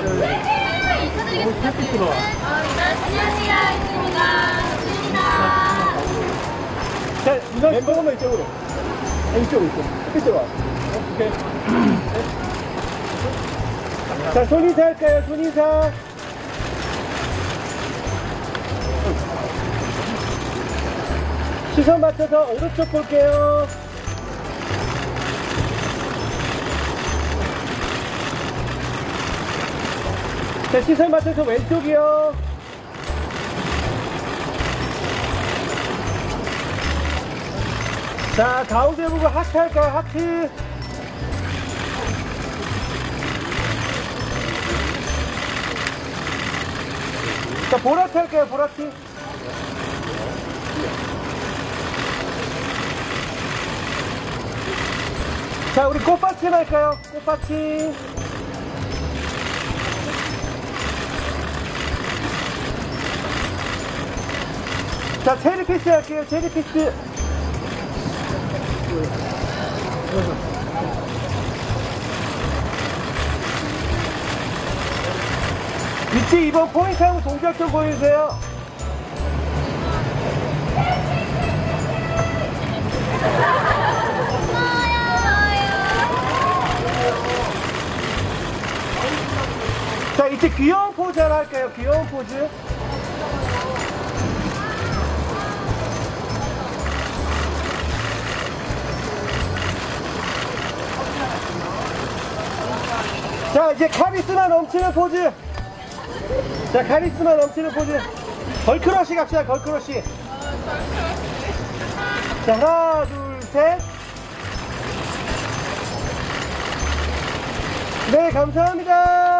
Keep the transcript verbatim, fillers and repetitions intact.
인사드리겠습니다. 안녕하세요. 있습니다. 자, 이거 멤버만 이쪽으로. 아, 이쪽으로, 이쪽으로. 이쪽으로 와. 오케이. 자, 손인사 할까요? 손인사. 시선 맞춰서 오른쪽 볼게요. 자, 시선 맞춰서 왼쪽이요. 자, 가운데 보고 하트 할까요? 하트. 자, 보라트 할까요? 보라트. 자, 우리 꽃받침 할까요? 꽃받침. 자, 체리피스 할게요. 체리피스. 위치 이 번 포인트하고 동작 좀 보여주세요. 자, 이제 귀여운 포즈 하나 할까요? 귀여운 포즈. 자, 이제 카리스마 넘치는 포즈. 자, 카리스마 넘치는 포즈. 걸크러쉬 갑시다. 걸크러쉬. 자, 하나 둘 셋. 네, 감사합니다.